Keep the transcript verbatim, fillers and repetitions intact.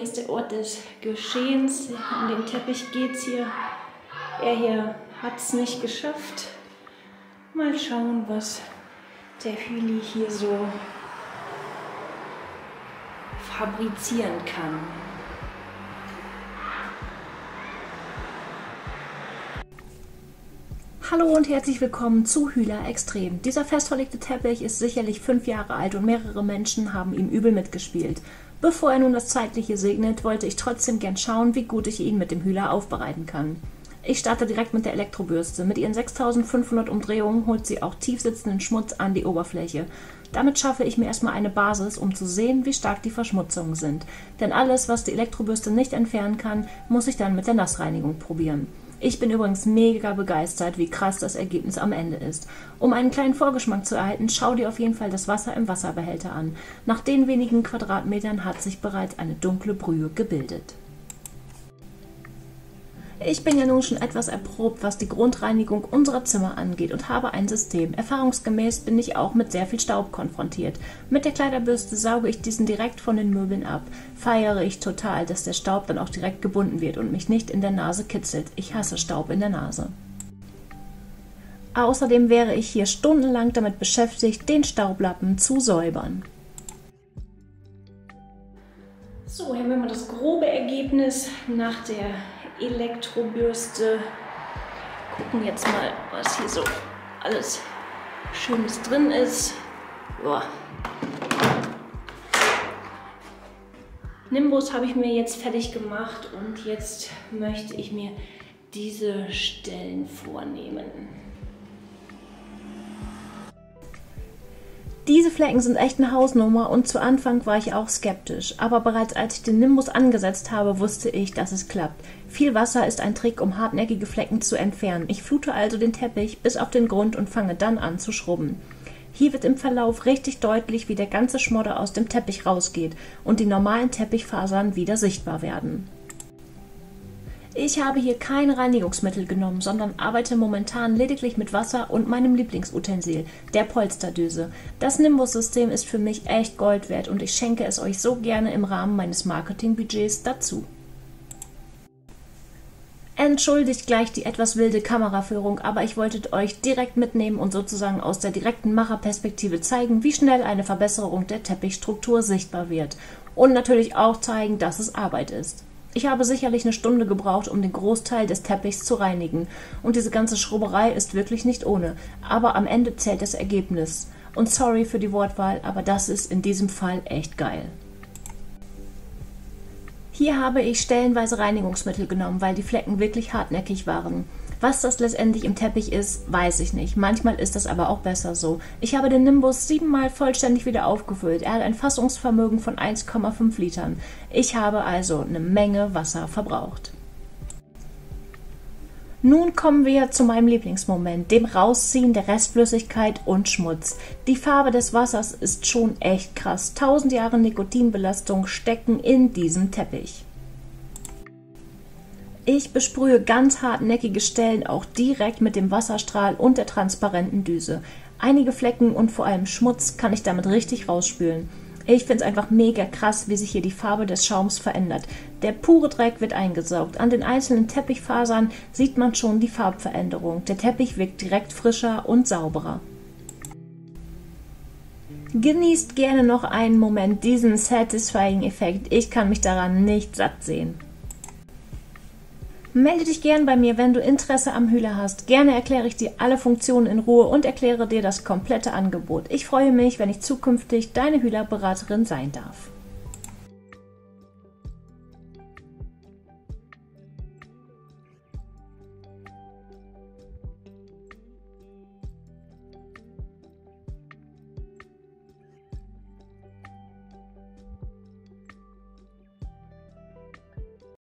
ist der Ort des Geschehens. An dem Teppich geht's hier. Er hier hat es nicht geschafft. Mal schauen, was der Hüli hier so fabrizieren kann. Hallo und herzlich willkommen zu Hühler Extrem. Dieser festverlegte Teppich ist sicherlich fünf Jahre alt und mehrere Menschen haben ihm übel mitgespielt. Bevor er nun das Zeitliche segnet, wollte ich trotzdem gern schauen, wie gut ich ihn mit dem Hühler aufbereiten kann. Ich starte direkt mit der Elektrobürste. Mit ihren sechstausendfünfhundert Umdrehungen holt sie auch tief sitzenden Schmutz an die Oberfläche. Damit schaffe ich mir erstmal eine Basis, um zu sehen, wie stark die Verschmutzungen sind. Denn alles, was die Elektrobürste nicht entfernen kann, muss ich dann mit der Nassreinigung probieren. Ich bin übrigens mega begeistert, wie krass das Ergebnis am Ende ist. Um einen kleinen Vorgeschmack zu erhalten, schau dir auf jeden Fall das Wasser im Wasserbehälter an. Nach den wenigen Quadratmetern hat sich bereits eine dunkle Brühe gebildet. Ich bin ja nun schon etwas erprobt, was die Grundreinigung unserer Zimmer angeht und habe ein System. Erfahrungsgemäß bin ich auch mit sehr viel Staub konfrontiert. Mit der Kleiderbürste sauge ich diesen direkt von den Möbeln ab. Feiere ich total, dass der Staub dann auch direkt gebunden wird und mich nicht in der Nase kitzelt. Ich hasse Staub in der Nase. Außerdem wäre ich hier stundenlang damit beschäftigt, den Staublappen zu säubern. So, hier haben wir mal das grobe Ergebnis nach der Elektrobürste. Gucken jetzt mal, was hier so alles Schönes drin ist. Boah. Nimbus habe ich mir jetzt fertig gemacht und jetzt möchte ich mir diese Stellen vornehmen. Diese Flecken sind echt eine Hausnummer und zu Anfang war ich auch skeptisch, aber bereits als ich den Nimbus angesetzt habe, wusste ich, dass es klappt. Viel Wasser ist ein Trick, um hartnäckige Flecken zu entfernen. Ich flute also den Teppich bis auf den Grund und fange dann an zu schrubben. Hier wird im Verlauf richtig deutlich, wie der ganze Schmodder aus dem Teppich rausgeht und die normalen Teppichfasern wieder sichtbar werden. Ich habe hier kein Reinigungsmittel genommen, sondern arbeite momentan lediglich mit Wasser und meinem Lieblingsutensil, der Polsterdüse. Das Nimbus-System ist für mich echt Gold wert und ich schenke es euch so gerne im Rahmen meines Marketingbudgets dazu. Entschuldigt gleich die etwas wilde Kameraführung, aber ich wollte euch direkt mitnehmen und sozusagen aus der direkten Macherperspektive zeigen, wie schnell eine Verbesserung der Teppichstruktur sichtbar wird. Und natürlich auch zeigen, dass es Arbeit ist. Ich habe sicherlich eine Stunde gebraucht, um den Großteil des Teppichs zu reinigen. Und diese ganze Schrubberei ist wirklich nicht ohne. Aber am Ende zählt das Ergebnis. Und sorry für die Wortwahl, aber das ist in diesem Fall echt geil. Hier habe ich stellenweise Reinigungsmittel genommen, weil die Flecken wirklich hartnäckig waren. Was das letztendlich im Teppich ist, weiß ich nicht. Manchmal ist das aber auch besser so. Ich habe den Nimbus siebenmal vollständig wieder aufgefüllt. Er hat ein Fassungsvermögen von eins Komma fünf Litern. Ich habe also eine Menge Wasser verbraucht. Nun kommen wir zu meinem Lieblingsmoment, dem Rausziehen der Restflüssigkeit und Schmutz. Die Farbe des Wassers ist schon echt krass. Tausend Jahre Nikotinbelastung stecken in diesem Teppich. Ich besprühe ganz hartnäckige Stellen auch direkt mit dem Wasserstrahl und der transparenten Düse. Einige Flecken und vor allem Schmutz kann ich damit richtig rausspülen. Ich finde es einfach mega krass, wie sich hier die Farbe des Schaums verändert. Der pure Dreck wird eingesaugt. An den einzelnen Teppichfasern sieht man schon die Farbveränderung. Der Teppich wirkt direkt frischer und sauberer. Genießt gerne noch einen Moment diesen satisfying Effekt. Ich kann mich daran nicht satt sehen. Melde dich gern bei mir, wenn du Interesse am Hühler hast. Gerne erkläre ich dir alle Funktionen in Ruhe und erkläre dir das komplette Angebot. Ich freue mich, wenn ich zukünftig deine Hühlerberaterin sein darf.